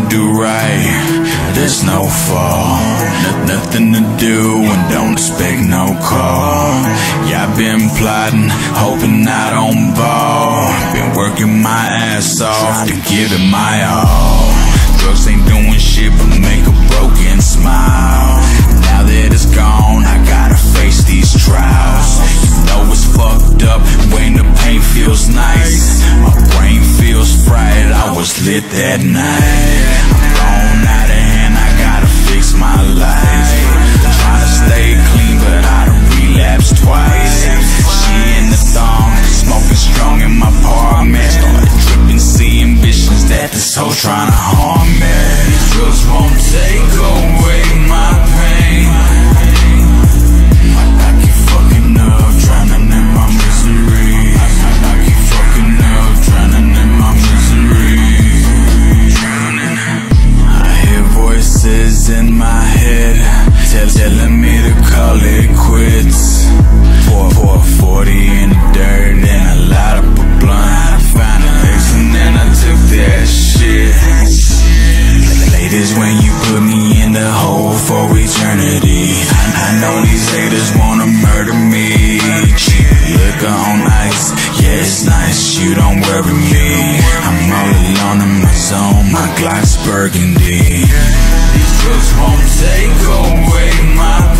do right, there's no fall. Nothing to do and don't expect no call. Yeah, I've been plotting, hoping I don't ball. Been working my ass off to give it my all. Drugs ain't doing shit but make a broken smile. Now that it's gone, I gotta face these trials. You know it's fucked up when the pain feels nice. My brain feels fried, I was lit that night. I'm blown out of hand, I gotta fix my life. Trying to stay clean but I done relapsed twice. She in the thong, smoking strong in my apartment. Started tripping, seeing visions that this hoe trying to harm me. Drugs won't take away my pain. I keep fucking up, drowning in my misery. I keep fucking up, drowning in my misery. I hear voices in my head telling me to call it quits. Pour 40 in the dirt and I light up a blunt. I found an X and then I took that shit. Ladies, when you put me in the hole for eternity, I know these haters wanna murder me. Cheap liquor on ice, yeah it's nice, you don't worry me. I'm all alone in my zone, my Glock's burgundy. These drugs won't take away my